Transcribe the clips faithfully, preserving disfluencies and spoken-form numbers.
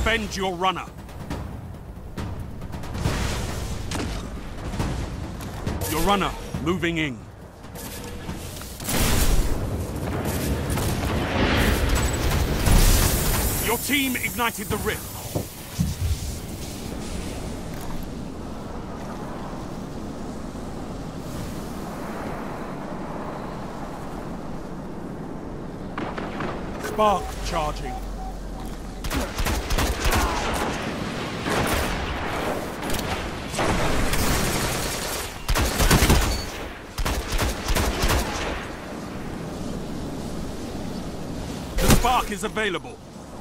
Defend your runner. Your runner moving in. Your team ignited the rift. Spark charging. The spark is available.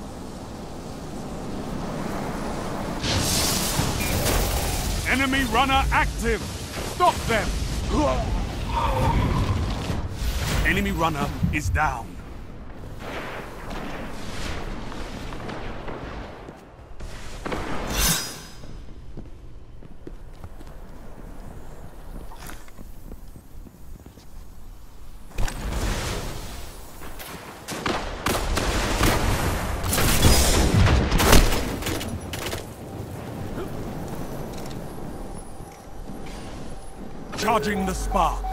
Enemy runner active. Stop them. Enemy runner is down. Charging the spark.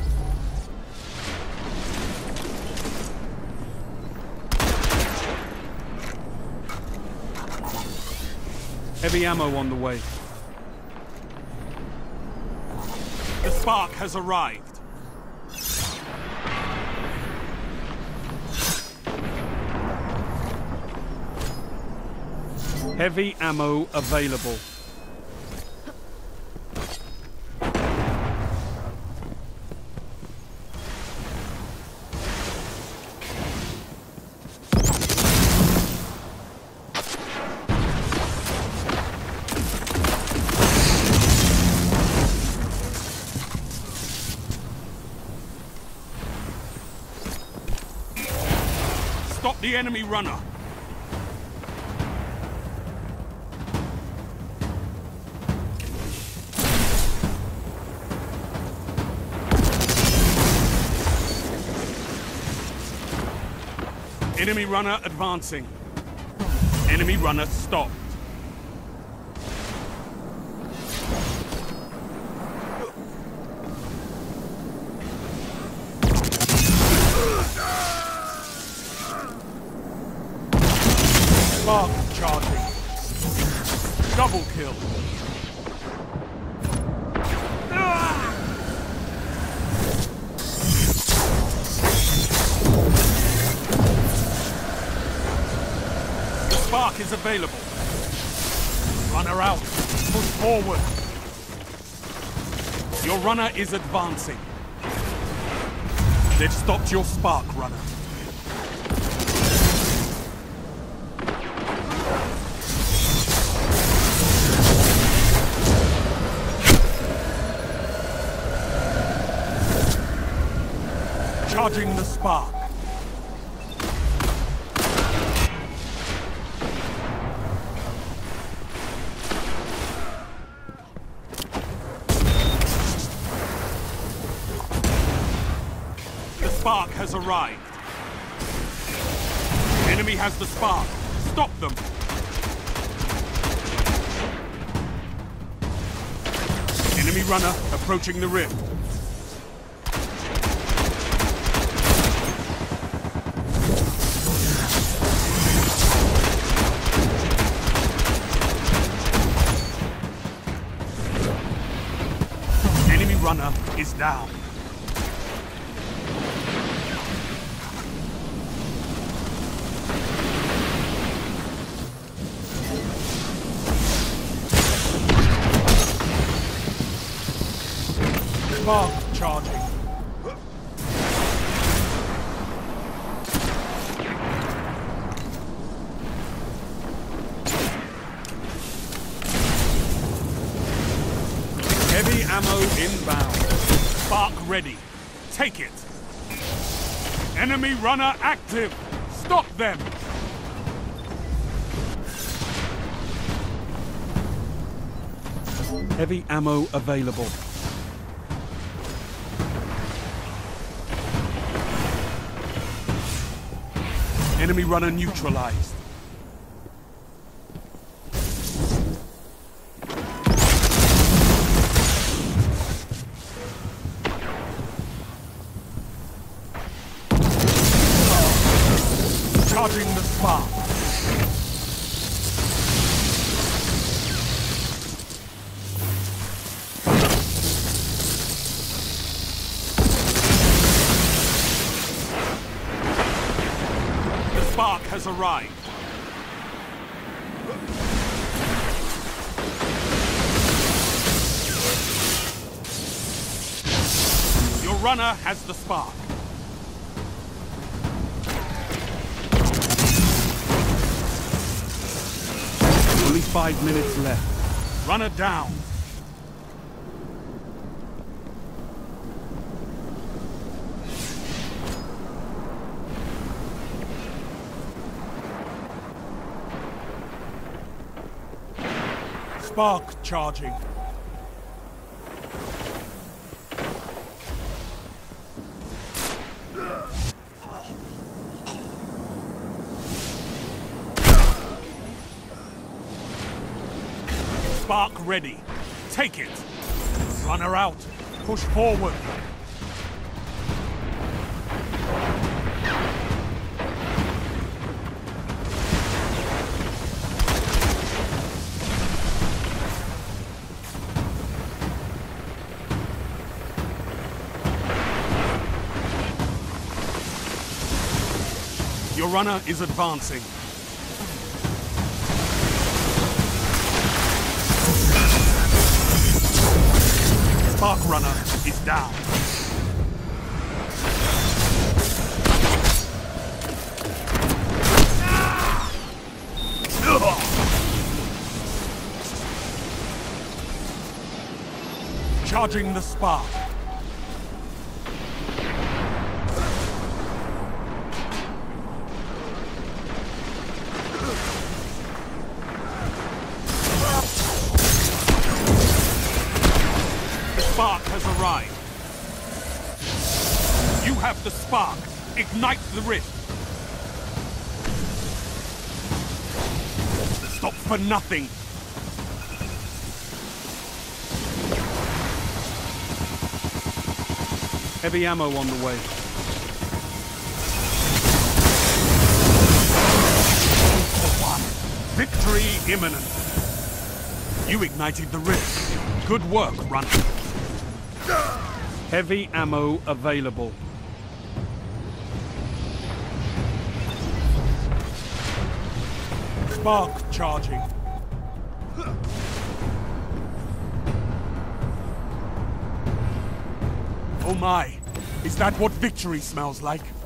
Heavy ammo on the way. The spark has arrived. Heavy ammo available. Stop the enemy runner. Enemy runner advancing. Enemy runner stopped. Spark charging. Double kill. The spark is available. Runner out. Push forward. Your runner is advancing. They've stopped your spark runner. Charging the spark. The spark has arrived. Enemy has the spark. Stop them. Enemy runner approaching the rift. Runner is down. Spark charging. Heavy ammo inbound. Spark ready. Take it. Enemy runner active. Stop them. Heavy ammo available. Enemy runner neutralized. The spark has arrived. Your runner has the spark. Only five minutes left. Runner down. Spark charging. Spark ready. Take it. Runner out. Push forward. Your runner is advancing. Spark runner is down. Charging the spark. Spark has arrived. You have the spark. Ignite the rift. Stop for nothing. Heavy ammo on the way. One. Victory imminent. You ignited the rift. Good work, runner. Heavy ammo available. Spark charging. Oh my, is that what victory smells like?